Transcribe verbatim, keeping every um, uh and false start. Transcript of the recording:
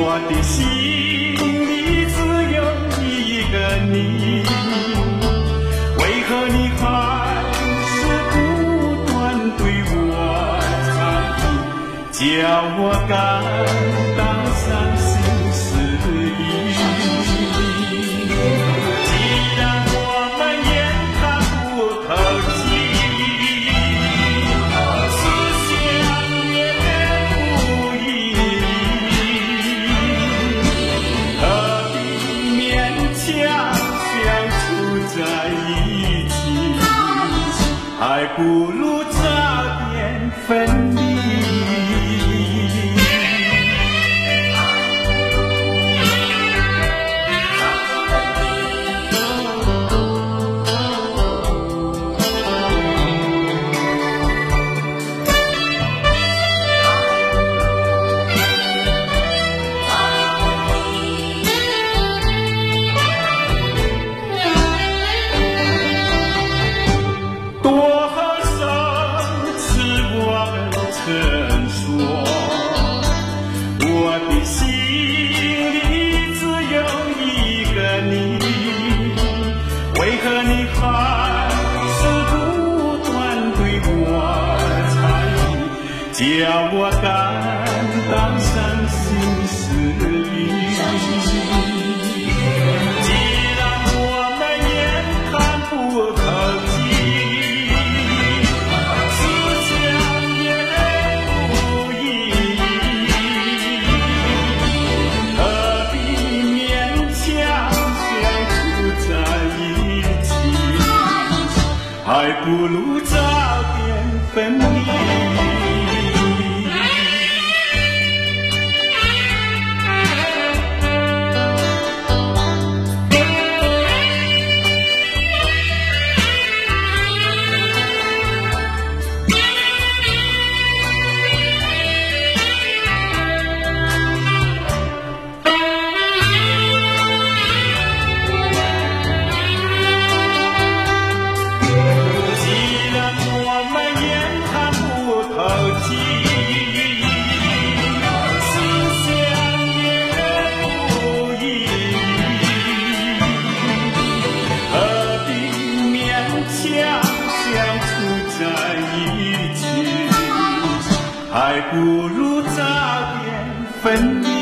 我的心里只有一个你，为何你还是不断对我猜疑，叫我感到伤心失意？既然我们眼看不透气，思想也无意义，何必勉强相处在一起？还不如早点分离。我的心里只有一个你，为何你还是不断对我猜疑，叫我感到伤心失意？既然我们眼看不透气，还不如早点分离。还不如早点分离。